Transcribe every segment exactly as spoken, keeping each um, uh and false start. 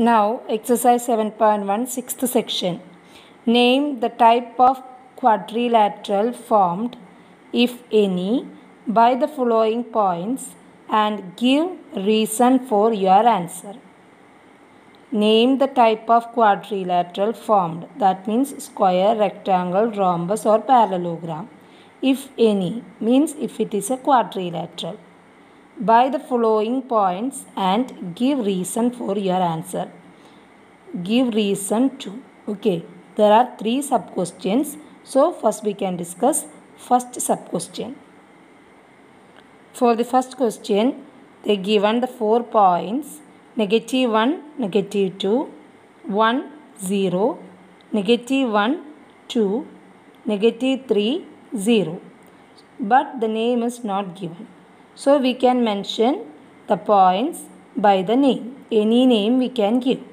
Now, exercise seven point one, sixth section. Name the type of quadrilateral formed, if any, by the following points and give reason for your answer. Name the type of quadrilateral formed, that means square, rectangle, rhombus or parallelogram. If any means if it is a quadrilateral. By the following points and give reason for your answer. Give reason to. Okay, there are three sub questions. So first we can discuss first sub question. For the first question, they given the four points: negative one, negative two, one, zero, negative one, two, negative three, zero. But the name is not given. So we can mention the points by the name. Any name we can give.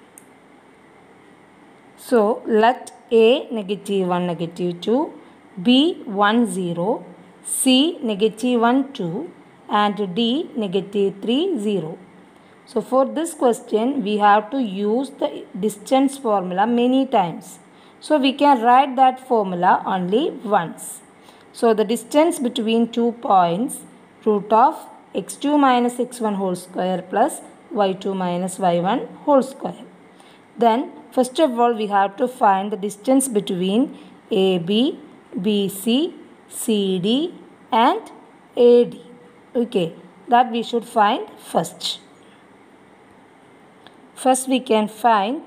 So let A negative one, negative two, B one, zero, C negative one, two and D negative three, zero. So for this question we have to use the distance formula many times. So we can write that formula only once. So the distance between two points, root of x two minus x one whole square plus y two minus y one whole square. Then first of all we have to find the distance between A B, B C, C D and A D. Okay, that we should find first. First we can find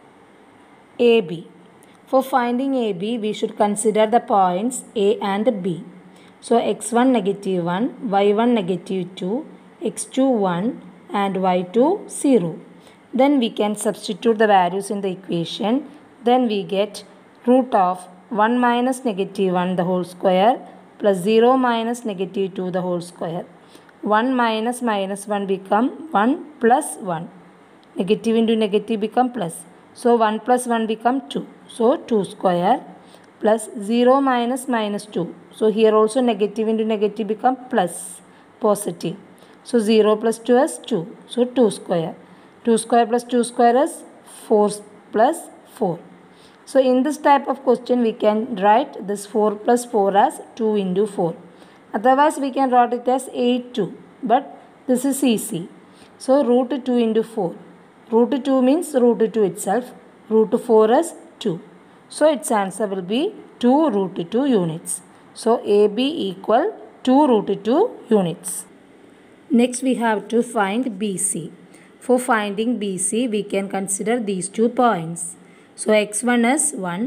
A B. For finding A B we should consider the points A and B. So x one negative one, y one negative two, x two one and y two zero. Then we can substitute the values in the equation. Then we get root of one minus negative one the whole square plus zero minus negative two the whole square. one minus minus one become one plus one. Negative into negative become plus. So one plus one become two. So two square plus zero minus minus two. So here also negative into negative become plus positive. So zero plus two is two. So two square. two square plus two square is four plus four. So in this type of question we can write this four plus four as two into four. Otherwise we can write it as eight two. But this is easy. So root two into four. Root two means root two itself. Root four is two. So its answer will be two root two units. So A B equal two root two units. Next we have to find B C. For finding B C we can consider these two points. So x one is one,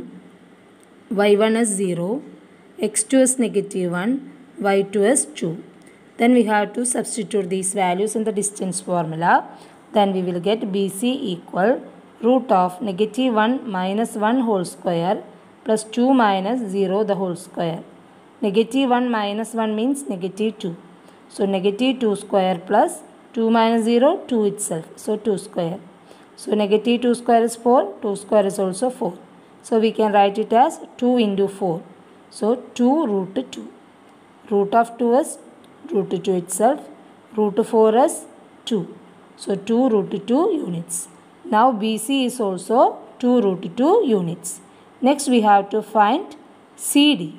y one is zero, x two is negative one, y two is two. Then we have to substitute these values in the distance formula. Then we will get B C equal root of negative one minus one whole square plus two minus zero the whole square. Negative one minus one means negative two. So negative two square plus two minus zero, two itself. So two square. So negative two square is four. two square is also four. So we can write it as two into four. So two root two. Root of two is root two itself. Root four is two. So two root two units. Now B C is also two root two units. Next we have to find C D.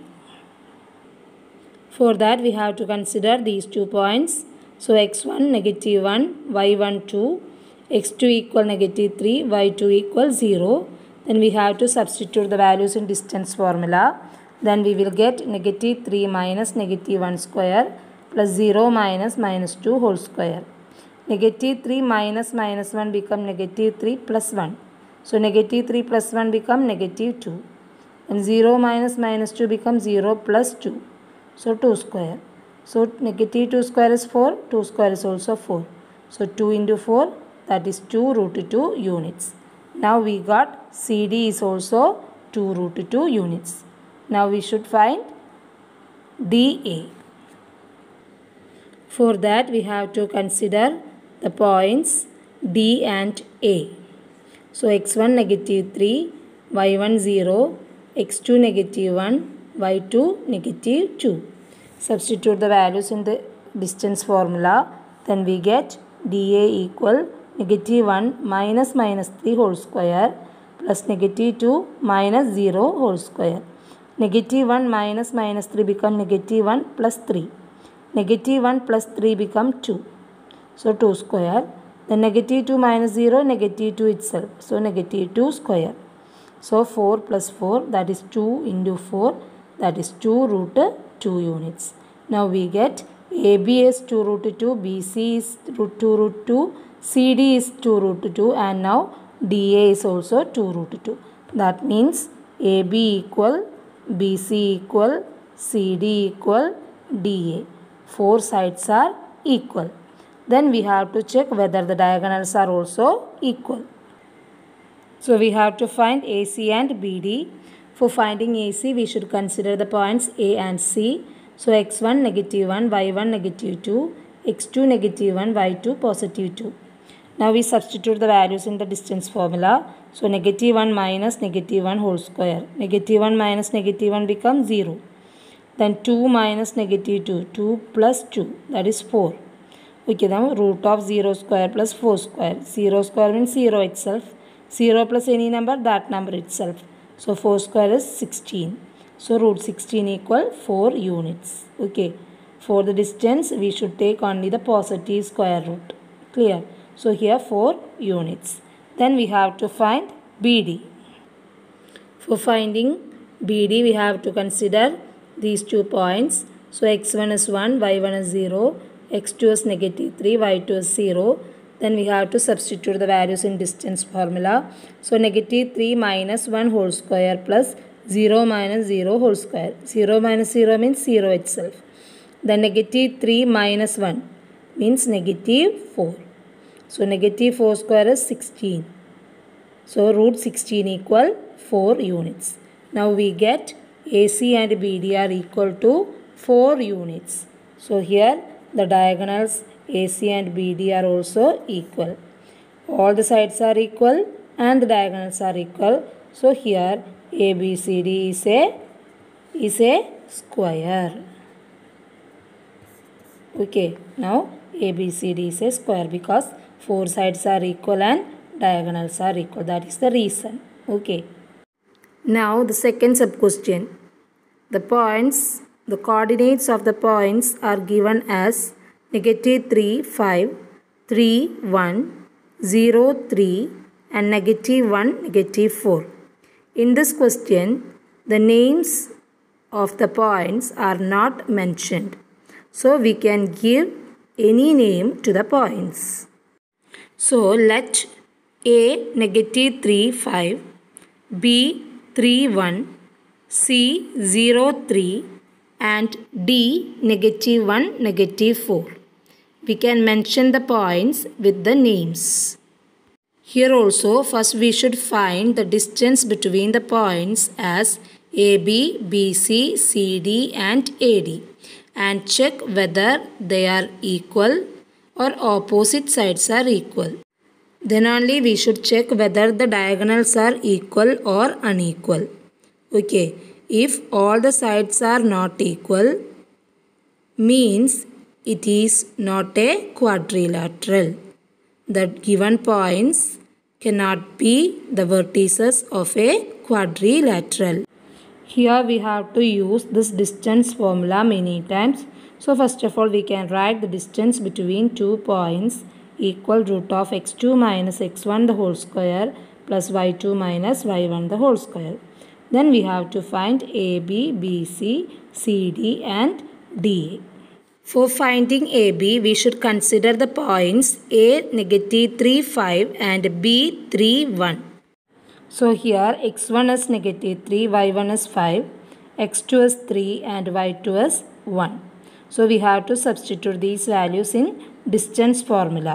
For that we have to consider these two points. So x one negative one, y one two, x two equal negative three, y two equal zero. Then we have to substitute the values in distance formula. Then we will get negative three minus negative one square plus zero minus minus two whole square. Negative three minus minus one become negative three plus one. So negative three plus one become negative two. And zero minus minus two become zero plus two. So two square. So negative two square is four. two square is also four. So two into four, that is two root two units. Now we got C D is also two root two units. Now we should find D A. For that we have to consider the points D and A. So x one negative three, y one zero, x two negative one, y two negative two. Substitute the values in the distance formula. Then we get dA equal negative one minus minus three whole square plus negative two minus zero whole square. Negative one minus minus three become negative one plus three. Negative one plus three become two. So two square. Then negative two minus zero, negative two itself. So negative two square. So four plus four, that is two into four, that is two root two units. Now we get A B is two root two, B C is root two root two, C D is two root two, and now D A is also two root two. That means A B equal, B C equal, C D equal, D A. Four sides are equal. Then we have to check whether the diagonals are also equal. So we have to find A C and B D. For finding A C, we should consider the points A and C. So x one negative one, y one negative two, x two negative one, y two positive two. Now we substitute the values in the distance formula. So negative one minus negative one whole square. Negative one minus negative one becomes zero. Then two minus negative two, two plus two, that is four. Okay, now root of zero square plus four square. zero square means zero itself. zero plus any number, that number itself. So four square is sixteen. So root sixteen equal four units. Okay. For the distance, we should take only the positive square root. Clear? So here four units. Then we have to find B D. For finding B D, we have to consider these two points. So x one is one, y one is zero, x two is negative three, y two is zero. Then we have to substitute the values in distance formula. So negative three minus one whole square plus zero minus zero whole square. zero minus zero means zero itself. Then negative three minus one means negative four. So negative four square is sixteen. So root sixteen equal four units. Now we get A C and B D are equal to four units. So here the diagonals A C and B D are also equal. All the sides are equal and the diagonals are equal. So here A B C D is a, is a square. Okay, now A B C D is a square because four sides are equal and diagonals are equal. That is the reason. Okay. Now the second sub question. The points, the coordinates of the points are given as negative three, five, three, one, zero, three and negative one, negative four. In this question, the names of the points are not mentioned. So we can give any name to the points. So let A negative three, five, B three, one, C zero, three and D negative one, negative four. We can mention the points with the names. Here also first we should find the distance between the points as A B, B C, C D and A D and check whether they are equal or opposite sides are equal. Then only we should check whether the diagonals are equal or unequal. Okay, if all the sides are not equal, means it is not a quadrilateral. The given points cannot be the vertices of a quadrilateral. Here we have to use this distance formula many times. So first of all we can write the distance between two points equal root of x two minus x one the whole square plus y two minus y one the whole square. Then we have to find A B, B C, C D and D A. For finding A B, we should consider the points A negative three, five and B three, one. So here x one is negative three, y one is five, x two is three and y two is one. So we have to substitute these values in distance formula.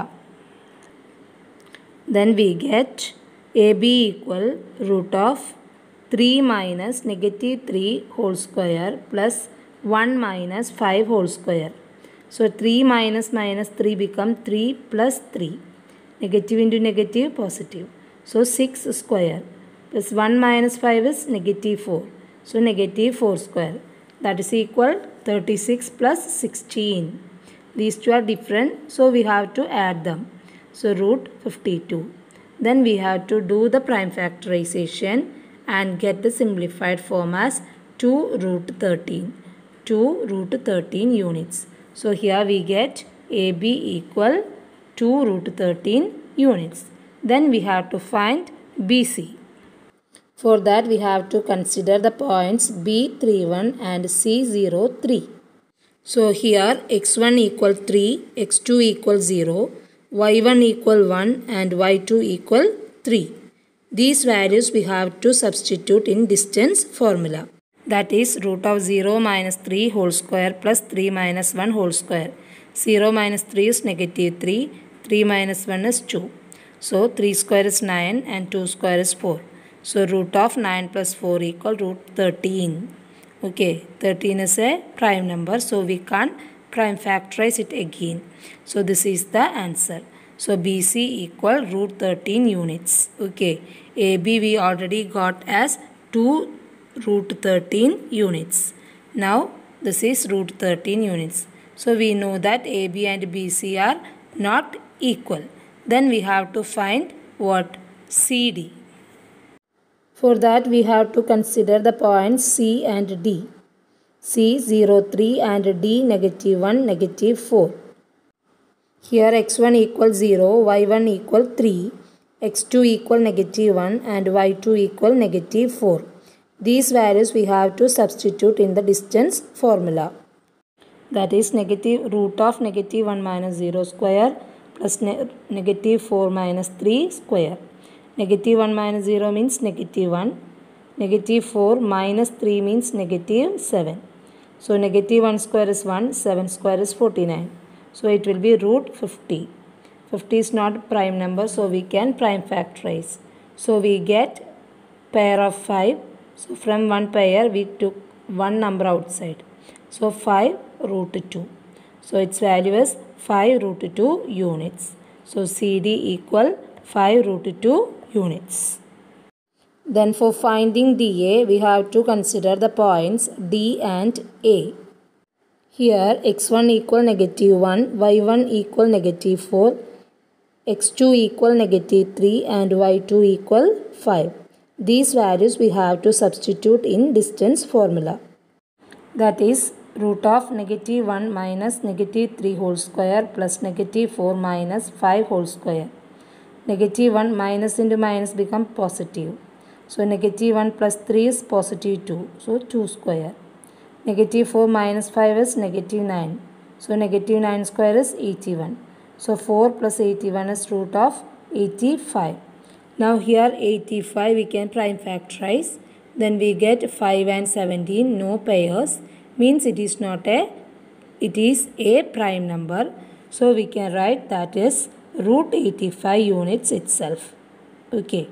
Then we get A B equal root of three minus negative three whole square plus one minus five whole square. So three minus minus three become three plus three. Negative into negative positive. So six square plus one minus five is negative four. So negative four square. That is equal thirty-six plus sixteen. These two are different, so we have to add them. So root fifty-two. Then we have to do the prime factorization and get the simplified form as two root thirteen. two root thirteen units. So here we get A B equal two root thirteen units. Then we have to find B C. For that we have to consider the points B thirty-one and C zero three. So here x one equal three, x two equal zero, y one equal one and y two equal three. These values we have to substitute in distance formula. That is root of zero minus three whole square plus three minus one whole square. zero minus three is negative three, three minus one is two. So three square is nine and two square is four. So root of nine plus four equal root thirteen. Okay, thirteen is a prime number, so we can't prime factorize it again. So this is the answer. So B C equal root thirteen units. Okay, A B we already got as two root thirteen units. Now this is root thirteen units. So we know that A B and B C are not equal. Then we have to find what? C D. For that we have to consider the points C and D. C zero three and D negative one, negative four. Here x one equal zero, y one equal three, x two equal negative one and y two equal negative four. These values we have to substitute in the distance formula. That is negative root of negative one minus zero square plus ne negative four minus three square. Negative one minus zero means negative one. Negative four minus three means negative seven. So negative one square is one, seven square is forty-nine. So it will be root fifty. fifty is not prime number, so we can prime factorize. So we get pair of five. So from one pair we took one number outside. So five root two. So its value is five root two units. So C D equal five root two units. Then for finding D A we have to consider the points D and A. Here x one equal negative one, y one equal negative four, x two equal negative three and y two equal five. These values we have to substitute in distance formula. That is root of negative one minus negative three whole square plus negative four minus five whole square. Negative one minus into minus become positive. So negative one plus three is positive two. So two square. Negative four minus five is negative nine. So negative nine square is eighty-one. So four plus eighty-one is root of eighty-five. Now here eighty-five we can prime factorize. Then we get five and seventeen, no pairs. Means it is not a, it is a prime number. So we can write that is root eighty-five units itself. Okay.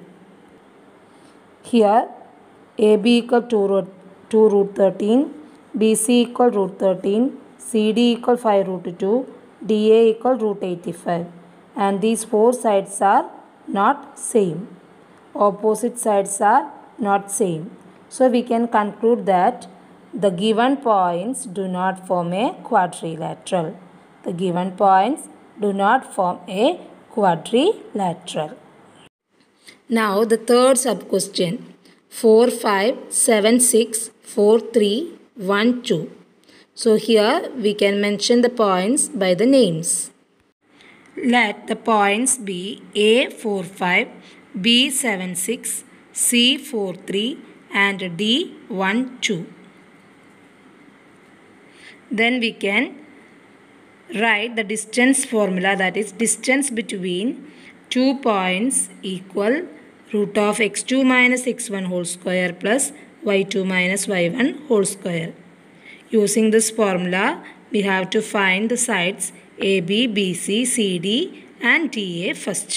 Here A B equal to root, two root thirteen. B C equal root thirteen, C D equal five root two, D A equal root eighty-five. And these four sides are not same. Opposite sides are not same. So we can conclude that the given points do not form a quadrilateral. The given points do not form a quadrilateral. Now the third sub question. four, five, seven, six, four, three, one, two. So here we can mention the points by the names. Let the points be A four five, B seven six, C four three and D one two. Then we can write the distance formula, that is distance between two points equal root of x two minus x one whole square plus y two minus y one whole square. Using this formula, we have to find the sides A B, B C, C D and D A first.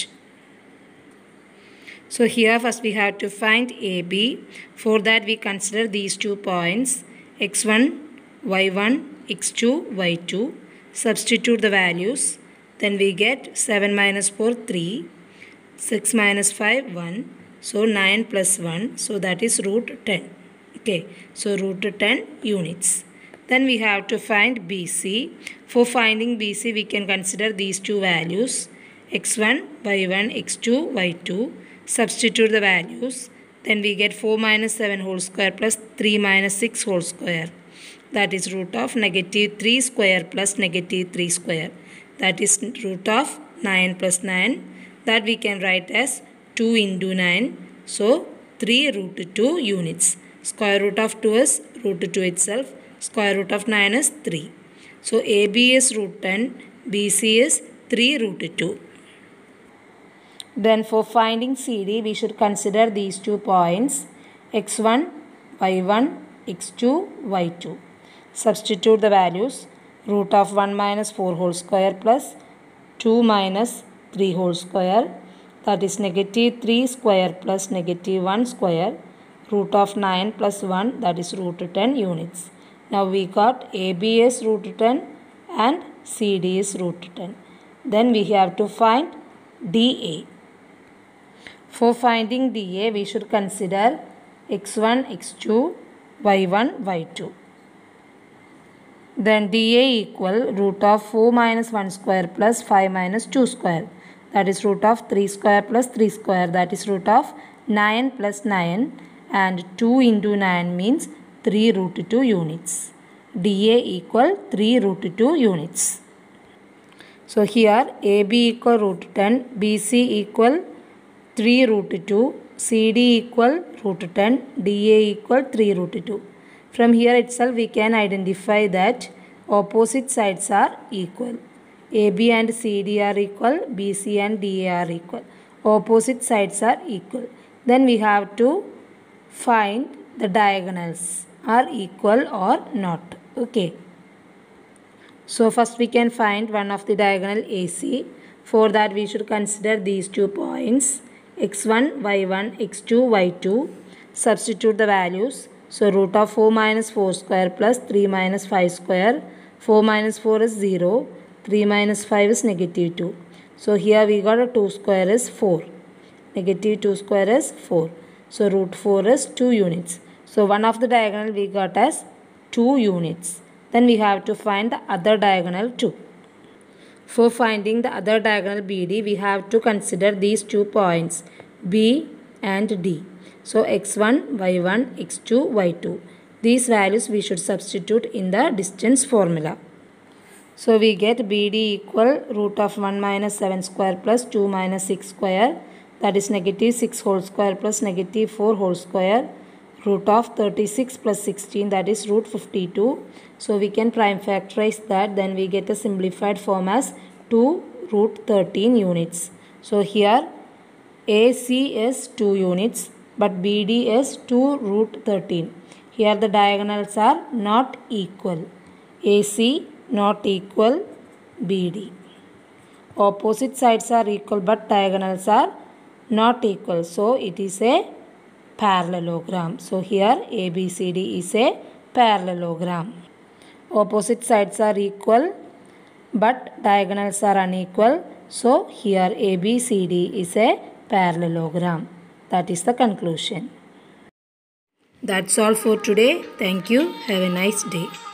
So here first we have to find A B. For that we consider these two points x one, y one, x two, y two. Substitute the values. Then we get seven minus four, three. six minus five, one. So nine plus one. So that is root ten. Okay. So root ten units. Then we have to find B C. For finding B C we can consider these two values. x one, y one, x two, y two. Substitute the values. Then we get four minus seven whole square plus three minus six whole square. That is root of negative three square plus negative three square. That is root of nine plus nine. That we can write as two into nine. So three root two units. Square root of two is root two itself. Square root of nine is three. So A B is root ten. B C is three root two. Then for finding C D, we should consider these two points, x one, y one, x two, y two. Substitute the values. Root of one minus four whole square plus two minus three whole square. That is negative three square plus negative one square. Root of nine plus one, that is root ten units. Now we got A B is root ten and C D is root ten. Then we have to find D A. For finding D A, we should consider x one, x two, y one, y two. Then D A equal root of four minus one square plus five minus two square. That is root of three square plus three square. That is root of nine plus nine. And two into nine means three root two units. D A equal three root two units. So here A B equal root ten, B C equal three root two, C D equal root ten, D A equal three root two. From here itself we can identify that opposite sides are equal. A B and C D are equal, B C and D A are equal. Opposite sides are equal. Then we have to find the diagonals are equal or not. Okay. So first we can find one of the diagonal A C. For that we should consider these two points, x one, y one, x two, y two. Substitute the values. So root of four minus four square plus three minus five square. four minus four is zero. three minus five is negative two. So here we got a two square is four. Negative two square is four. So root four is two units. So one of the diagonal we got as two units. Then we have to find the other diagonal too. For finding the other diagonal B D, we have to consider these two points B and D. So x one, y one, x two, y two. These values we should substitute in the distance formula. So we get B D equal root of one minus seven square plus two minus six square. That is negative six whole square plus negative four whole square. Root of thirty-six plus sixteen, that is root fifty-two. So we can prime factorize that. Then we get a simplified form as two root thirteen units. So here A C is two units but B D is two root thirteen. Here the diagonals are not equal. A C not equal B D. Opposite sides are equal but diagonals are not equal. So it is a parallelogram. So here A B C D is a parallelogram. Opposite sides are equal but diagonals are unequal. So here A B C D is a parallelogram. That is the conclusion. That's all for today. Thank you. Have a nice day.